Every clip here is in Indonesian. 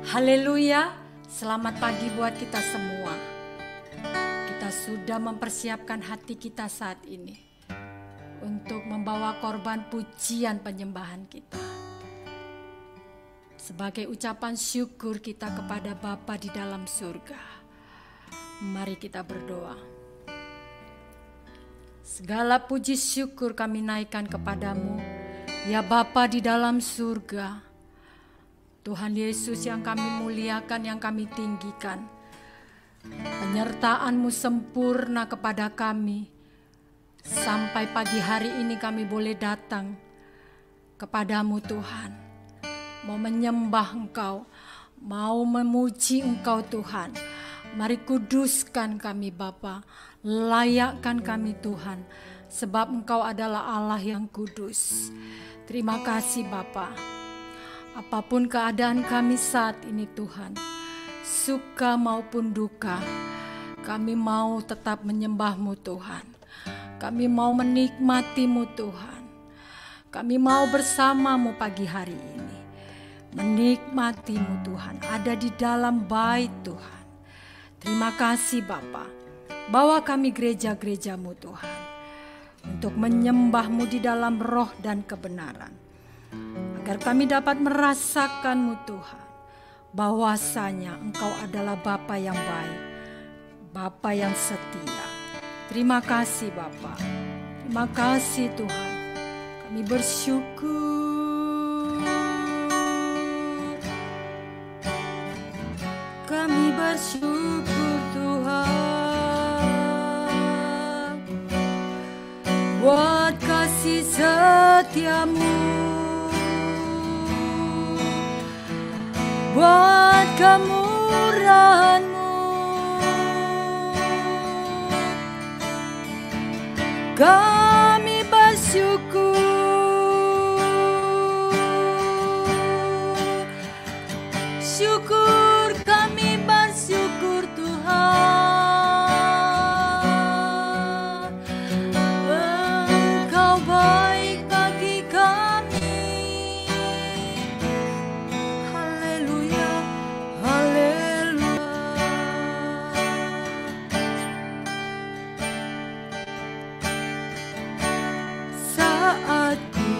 Haleluya, selamat pagi buat kita semua. Kita sudah mempersiapkan hati kita saat ini untuk membawa korban pujian penyembahan kita. Sebagai ucapan syukur kita kepada Bapa di dalam surga. Mari kita berdoa. Segala puji syukur kami naikkan kepadamu, ya Bapa di dalam surga. Tuhan Yesus yang kami muliakan, yang kami tinggikan. Penyertaan-Mu sempurna kepada kami. Sampai pagi hari ini kami boleh datang kepadamu Tuhan. Mau menyembah Engkau, mau memuji Engkau Tuhan. Mari kuduskan kami Bapa, layakkan kami Tuhan. Sebab Engkau adalah Allah yang kudus. Terima kasih Bapa. Apapun keadaan kami saat ini Tuhan, suka maupun duka, kami mau tetap menyembah-Mu Tuhan. Kami mau menikmati-Mu Tuhan. Kami mau bersama-Mu pagi hari ini. Menikmati-Mu Tuhan, ada di dalam bait Tuhan. Terima kasih Bapa. Bawa kami gereja-gereja-Mu Tuhan, untuk menyembah-Mu di dalam roh dan kebenaran. Agar kami dapat merasakan-Mu Tuhan, bahwasanya Engkau adalah Bapa yang baik, Bapa yang setia. Terima kasih Bapa, terima kasih Tuhan. Kami bersyukur, kami bersyukur Tuhan, buat kasih setia-Mu, buat kemurahan-Mu. Kami bersyukur, syukur kami bersyukur Tuhan. Engkau baik bagi kami. Haleluya, haleluya. Saat ku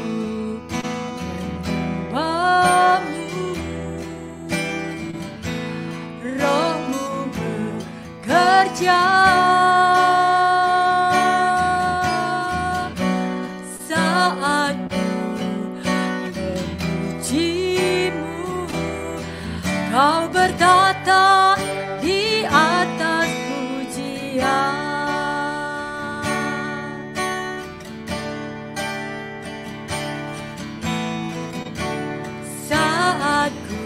menyembah-Mu, Roh-Mu bekerja. Saat ku memuji-Mu, Kau bertata di atas pujian. Saat ku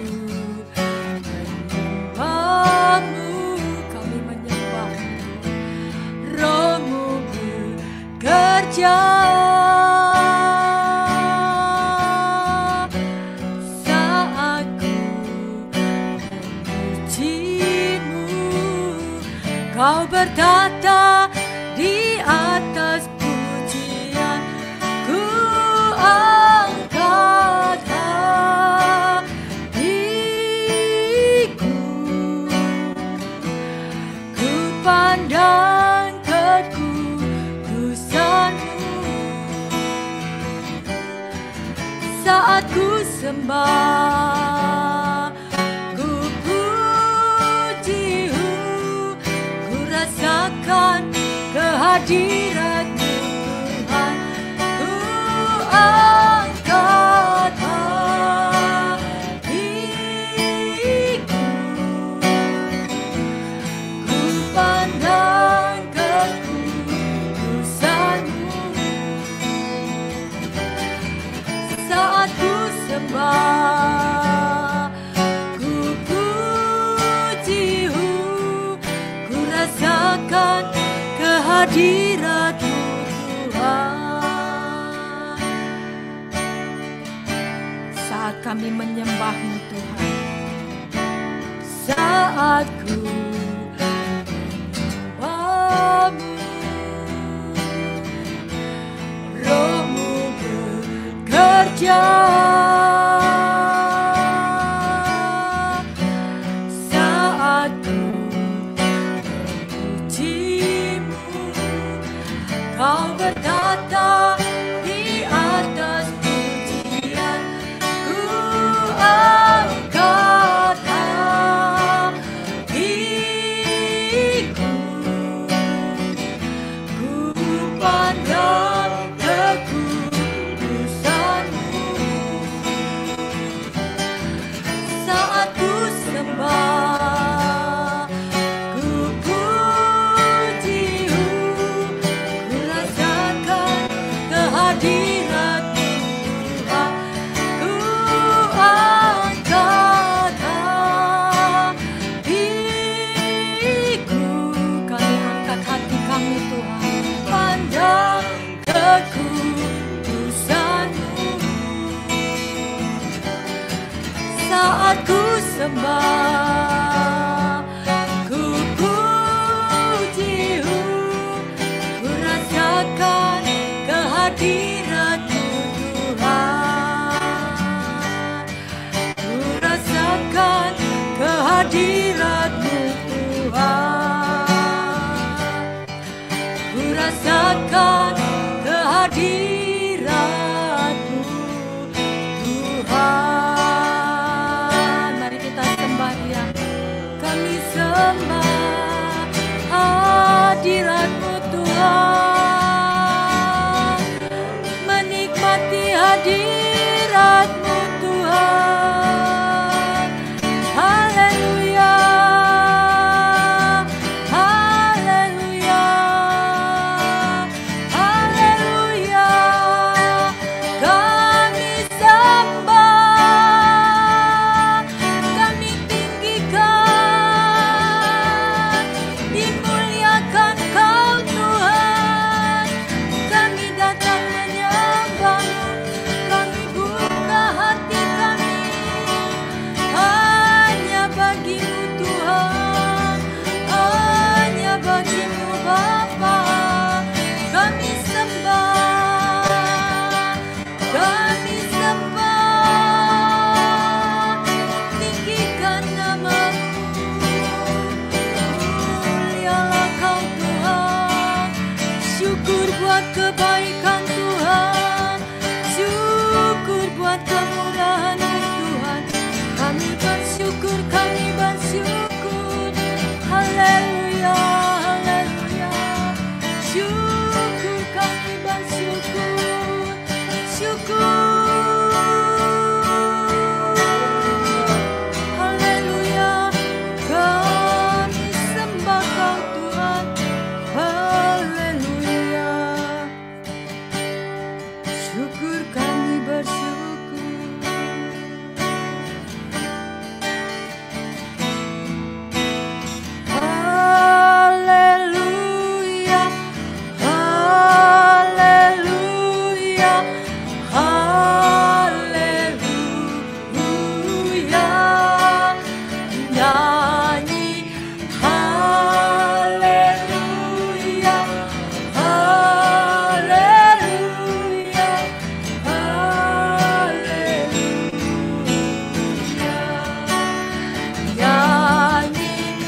menyembah-Mu, kami menyembah-Mu, Roh-Mu bekerja. Saat ku memuji-Mu, Kau bertata di atas pujian. Ku angkat hatiku, ku pandang kekudusan-Mu. Saat ku sembah, ku puji-Mu, ku rasakan kehadirat-Mu Tuhan. Ku angkat hatiku, ku pandang kekudusan-Mu. Saat ku sembah, ku puji-Mu, ku rasakan kehadirat-Mu Tuhan. Saat kami menyembah-Mu Tuhan, saat ku menyembah-Mu, Roh-Mu bekerja. saat ku sembah, ku puji-Mu, ku rasakan kehadirat-Mu Tuhan, ku rasakan kehadirat-Mu Tuhan, ku rasakan kehadirat-Mu Tuhan. Mari kita sembah Dia. Kami sembah hadirat-Mu Tuhan, menikmati hadirat-Mu Tuhan. Haleluya, haleluya, haleluya. Kami sembah, kami tinggikan, dimuliakan Kau Tuhan. Kami datang menyembah-Mu, kami buka hati kami hanya bagi-Mu Tuhan, hanya bagi-Mu Bapa. Kami sembah, kami sembah, tinggikan nama-Mu. Mulialah Kau Tuhan, syukur buat kebaikan Tuhan, syukur buat kemurahan-Mu Tuhan. Kami bersyukur, kami bersyukur. Haleluya, haleluya. Syukur, kami bersyukur. Syukur. Haleluya. Kami sembah Kau Tuhan. Haleluya. Syukur, kami bersyukur. Haleluya, haleluya, haleluya. Nyanyi haleluya, haleluya, haleluya. Nyanyi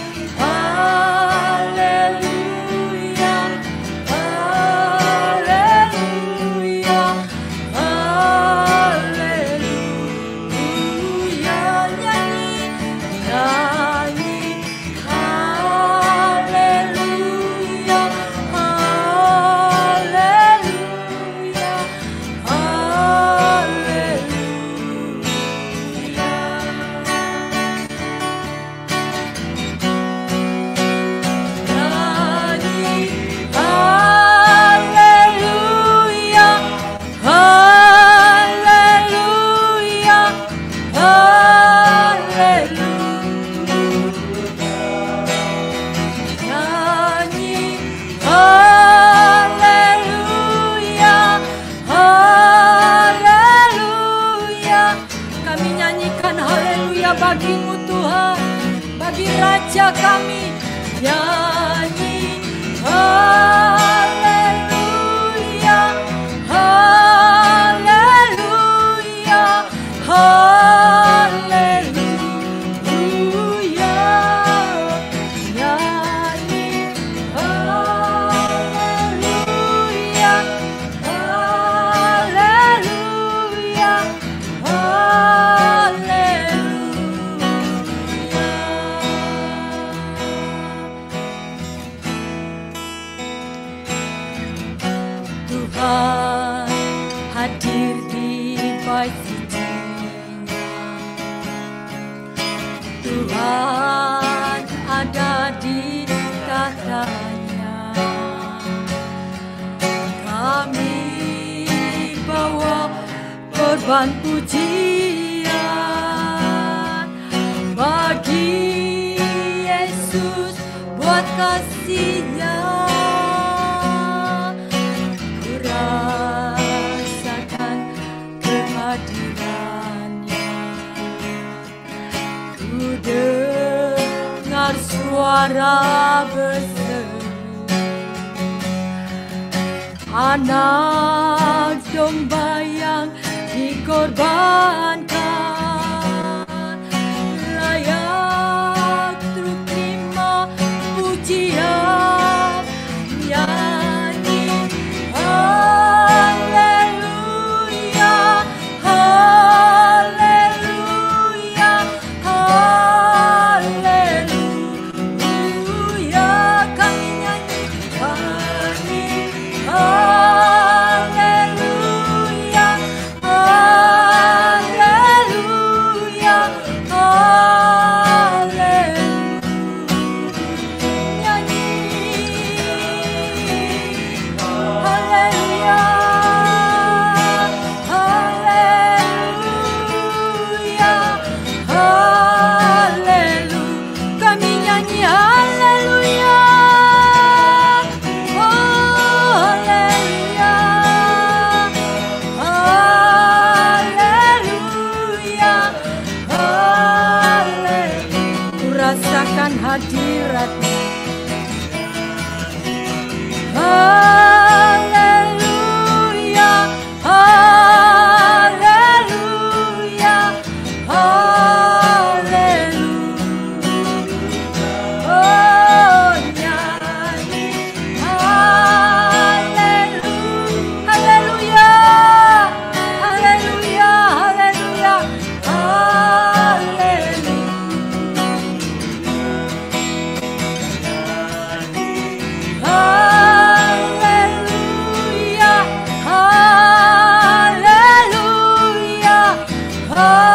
haleluya, haleluya, haleluya. Nyanyi, nyanyi haleluya, haleluya, Kami nyanyikan haleluya bagi-Mu Tuhan, bagi Raja kami. Nyanyi haleluya, haleluya, haleluya. Nyanyi haleluya, haleluya, Tuhan hadir di bait suci-Nya. Tuhan ada di tahtanya. Kami bawa korban pujian bagi Yesus buat kasih-Nya. Ku rasakan kehadiran-Nya. Ku dengar suara berseru, anak domba yang dikorbankan, layak untuk terima pujian. Nyanyi haleluya, haleluya, haleluya. Kami nyanyi haleluya, haleluya, haleluya, haleluya. Nyanyi haleluya, haleluya, haleluya. Kami nyanyi haleluya, oh haleluya, haleluya, haleluya. Ku rasakan hadirat-Mu. Haleluya, haleluya, haleluya. Oh nyanyi haleluya, haleluya, haleluya, haleluya, haleluya. Haleluya, haleluya,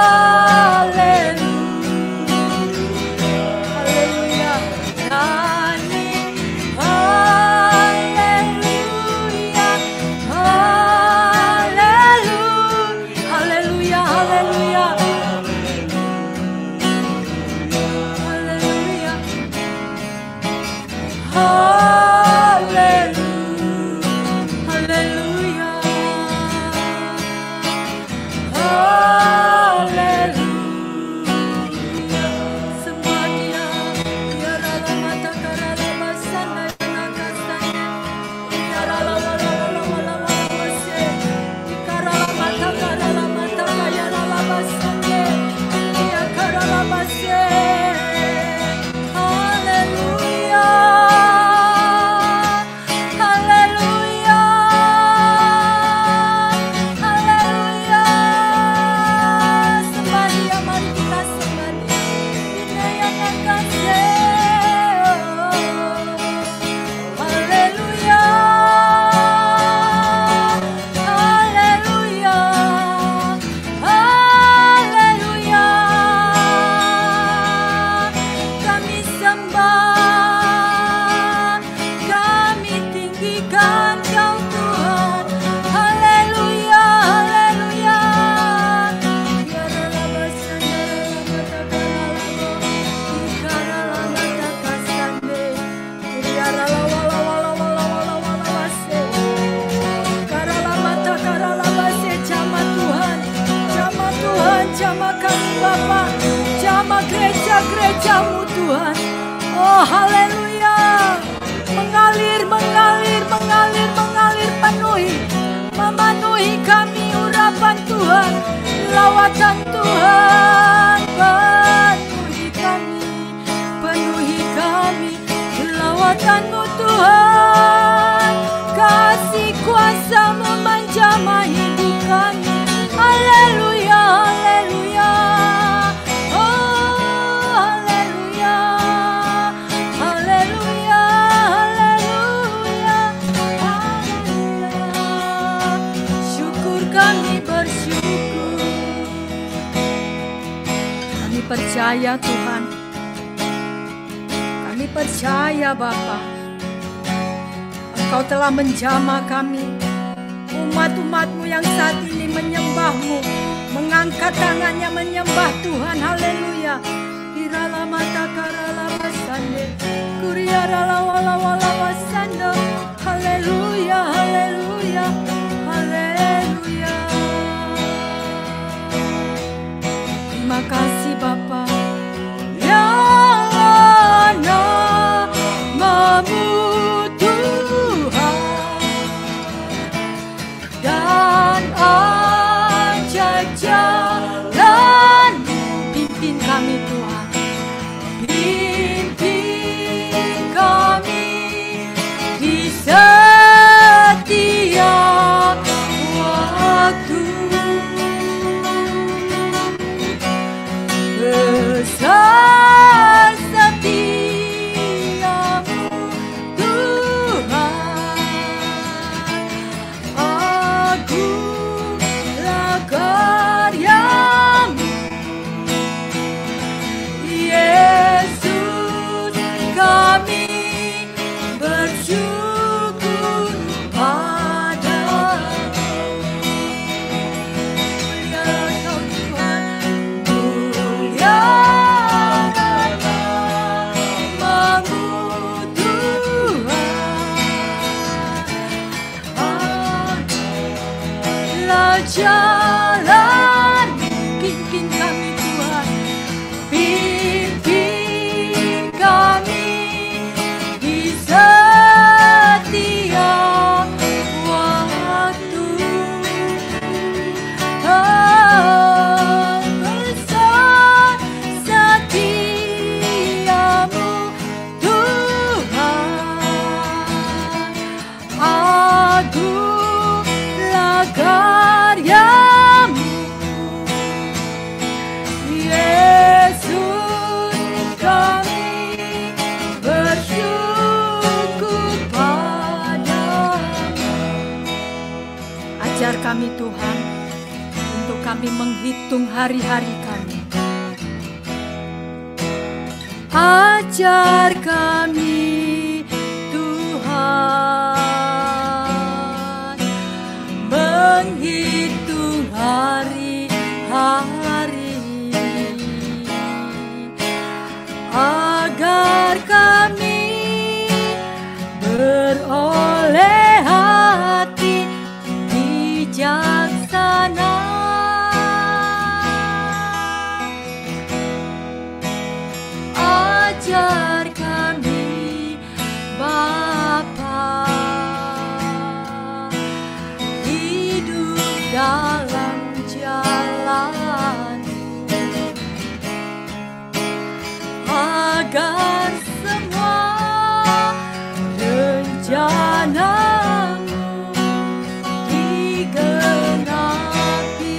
haleluya, haleluya. Nyanyi haleluya, haleluya, haleluya, haleluya, haleluya. Haleluya, haleluya. Sembah Dia, ya rala mata karala masana naga sana, ya rala wala wala wala wala wase, karala mata kaya rala masane, ya karala mase. Haleluya, haleluya, haleluya. Sembah Dia, mari kita sembah Dia. Ini yang kasih. Haleluya, haleluya, haleluya. Kami sembah, kami tinggikan Kau Tuhan. Haleluya, haleluya. Ya rala basana mata karala, ikarala mata kasane, ya rala wala wala wala wala wala wase, karala mata karala wase. Jama Tuhan, jama Tuhan, jama kami Bapa, jama gereja-gereja-Mu Tuhan. Oh haleluya, mengalir, mengalir, mengalir, mengalir, penuhi, memenuhi kami urapan Tuhan, lawatan Tuhan. Penuhi kami, penuhi kami, lawatan-Mu Tuhan. Kasih kuasa memanjamah hidup kami. Haleluya, haleluya. Oh haleluya, haleluya, haleluya, haleluya. Syukur kami bersyukur. Kami percaya Tuhan, kami percaya Bapa, Engkau telah menjamah kami, umat-umat-Mu yang saat ini menyembah-Mu, mengangkat tangannya menyembah Tuhan. Haleluya. Irala mata karala masande, kuriara wala wala wasando. Haleluya, haleluya, haleluya. Terima kasih Bapa, besar setiamu Tuhan, agunglah karyamu Yesus, kami bersyukur padamu. Jalan pimpin kami Tuhan, pimpin kami di setiap waktu. Besar setiamu Tuhan, agunglah karyamu Yesus, kami bersyukur padamu. Ajar kami Tuhan untuk kami menghitung hari-hari kami. Ajar kami Tuhan menghitung hari-hari agar kami beroleh hati bijaksana. Ajar kami Bapa hidup dalam jalan agar semua rencanamu digenapi.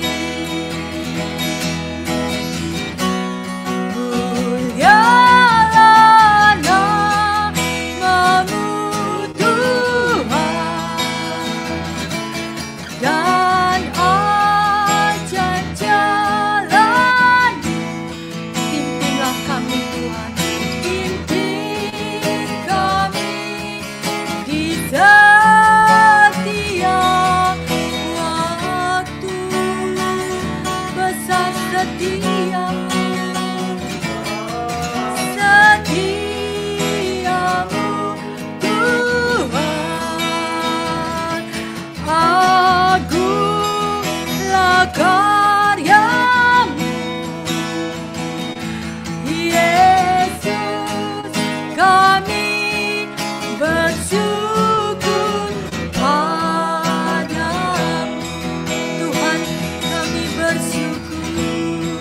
Mulialah namamu Tuhan, dan ajar jalan pimpinlah kami Tuhan, pimpin kami di setiap waktu. Besar setiamu, setiamu Tuhan, agunglah karyamu Yesus, kami bersyukur padamu. Tuhan, kami bersyukur.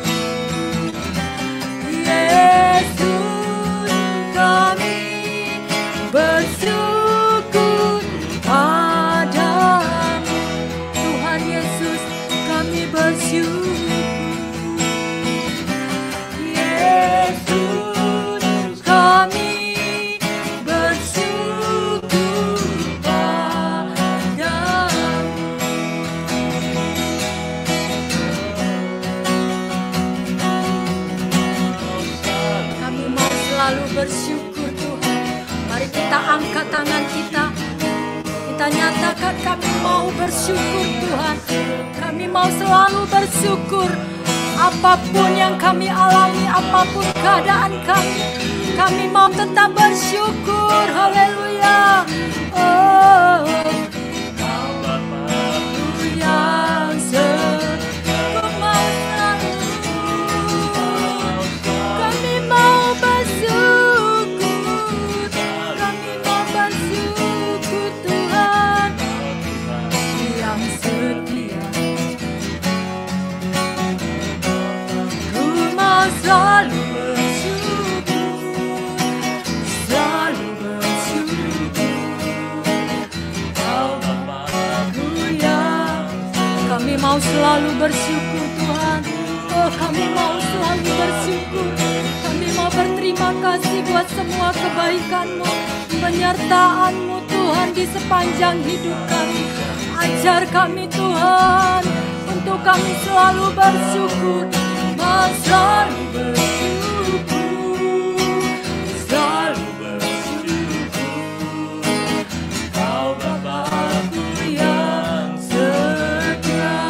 Yesus, kami bersyukur padamu. Tuhan Yesus, kami bersyukur. Yesus, kami bersyukur padamu. Kami mau selalu bersyukur Tuhan. Mari kita angkat tangan kita. Kita nyatakan kami mau bersyukur Tuhan. Kami mau selalu bersyukur. Apapun yang kami alami, apapun keadaan kami mau tetap bersyukur. Haleluya. Oh, Bapa yang ku mau selalu, kami mau bersyukur. Kami mau bersyukur Tuhan yang setia. Ku mau selalu bersyukur, selalu bersyukur. Kami mau selalu bersyukur Tuhan. Oh, kami mau selalu bersyukur. Kami mau berterima kasih buat semua kebaikan-Mu, penyertaan-Mu Tuhan di sepanjang hidup kami. Ajar kami Tuhan untuk kami selalu bersyukur, selalu bersyukur, selalu bersyukur. Kau Bapa-Ku yang setia,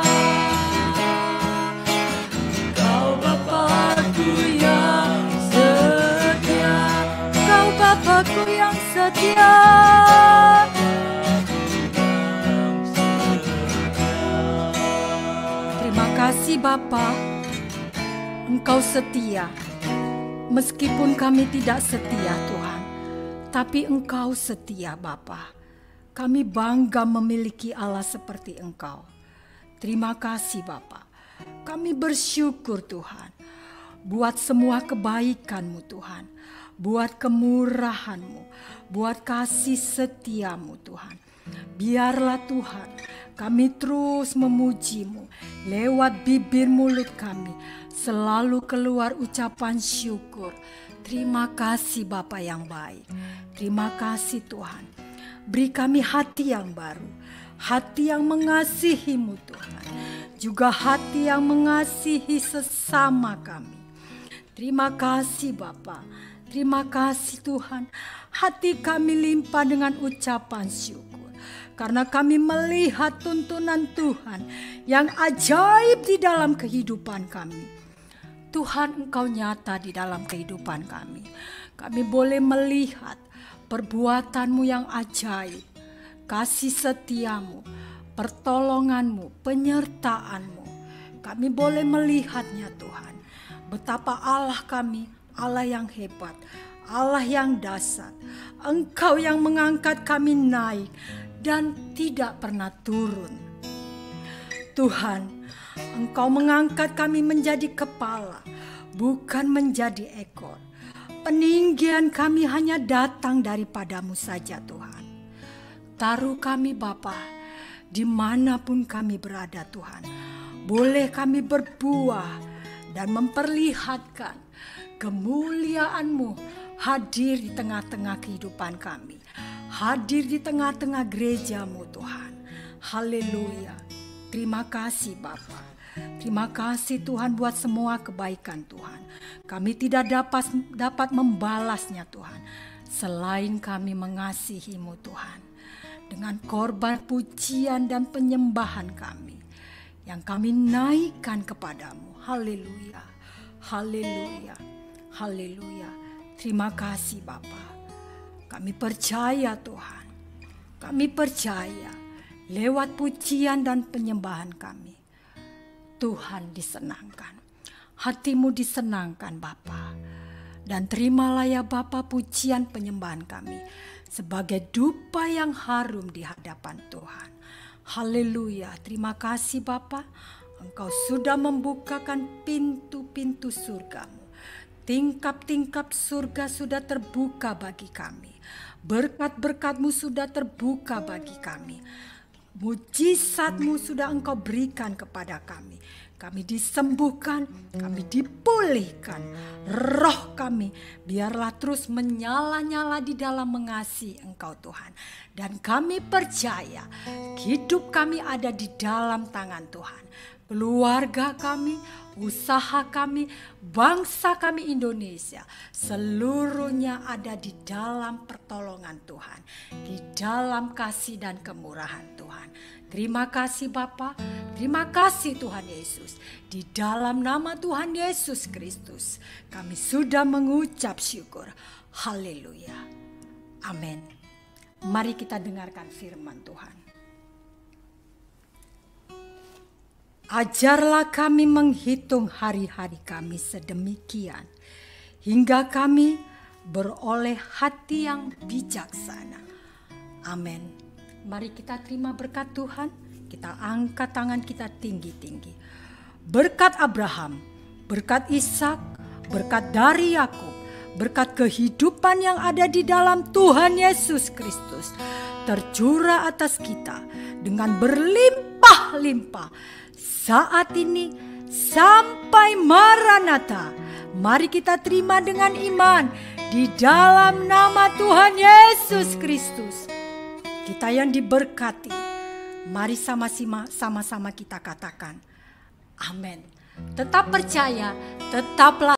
Kau Bapa-Ku yang setia, Kau Bapa-Ku yang setia. Terima kasih Bapa, Engkau setia. Meskipun kami tidak setia Tuhan, tapi Engkau setia Bapa. Kami bangga memiliki Allah seperti Engkau. Terima kasih Bapa. Kami bersyukur Tuhan, buat semua kebaikan-Mu Tuhan, buat kemurahan-Mu, buat kasih setia-Mu Tuhan. Biarlah Tuhan kami terus memuji-Mu, lewat bibir mulut kami selalu keluar ucapan syukur. Terima kasih Bapa yang baik. Terima kasih Tuhan. Beri kami hati yang baru, hati yang mengasihi-Mu Tuhan, juga hati yang mengasihi sesama kami. Terima kasih Bapa. Terima kasih Tuhan. Hati kami limpah dengan ucapan syukur, karena kami melihat tuntunan Tuhan yang ajaib di dalam kehidupan kami. Tuhan, Engkau nyata di dalam kehidupan kami. Kami boleh melihat perbuatan-Mu yang ajaib, kasih setia-Mu, pertolongan-Mu, penyertaan-Mu. Kami boleh melihatnya Tuhan. Betapa Allah kami, Allah yang hebat, Allah yang dahsyat. Engkau yang mengangkat kami naik dan tidak pernah turun. Tuhan, Engkau mengangkat kami menjadi kepala, bukan menjadi ekor. Peninggian kami hanya datang daripada-Mu saja Tuhan. Taruh kami Bapa, dimanapun kami berada Tuhan. Boleh kami berbuah dan memperlihatkan kemuliaan-Mu hadir di tengah-tengah kehidupan kami. Hadir di tengah-tengah gereja-Mu Tuhan. Haleluya. Terima kasih Bapa. Terima kasih Tuhan buat semua kebaikan Tuhan. Kami tidak dapat membalasnya Tuhan, selain kami mengasihi-Mu Tuhan. Dengan korban pujian dan penyembahan kami, yang kami naikkan kepadamu. Haleluya. Haleluya. Haleluya. Terima kasih Bapa. Kami percaya Tuhan. Kami percaya lewat pujian dan penyembahan kami, Tuhan disenangkan. Hati-Mu disenangkan Bapa. Dan terimalah ya Bapa pujian penyembahan kami sebagai dupa yang harum di hadapan Tuhan. Haleluya. Terima kasih Bapa. Engkau sudah membukakan pintu-pintu surga-Mu. Tingkap-tingkap surga sudah terbuka bagi kami. Berkat-berkat-Mu sudah terbuka bagi kami. Mujizat-Mu sudah Engkau berikan kepada kami. Kami disembuhkan, kami dipulihkan. Roh kami biarlah terus menyala-nyala di dalam mengasihi Engkau Tuhan. Dan kami percaya hidup kami ada di dalam tangan Tuhan. Keluarga kami, usaha kami, bangsa kami Indonesia, seluruhnya ada di dalam pertolongan Tuhan, di dalam kasih dan kemurahan Tuhan. Terima kasih Bapa, terima kasih Tuhan Yesus. Di dalam nama Tuhan Yesus Kristus, kami sudah mengucap syukur. Haleluya. Amin. Mari kita dengarkan firman Tuhan. Ajarlah kami menghitung hari-hari kami sedemikian, hingga kami beroleh hati yang bijaksana. Amin. Mari kita terima berkat Tuhan. Kita angkat tangan kita tinggi-tinggi. Berkat Abraham, berkat Ishak, berkat dari Yakub, berkat kehidupan yang ada di dalam Tuhan Yesus Kristus tercurah atas kita dengan berlimpah-limpah saat ini sampai Maranatha. Mari kita terima dengan iman di dalam nama Tuhan Yesus Kristus. Kita yang diberkati, mari sama-sama kita katakan amin. Tetap percaya, tetaplah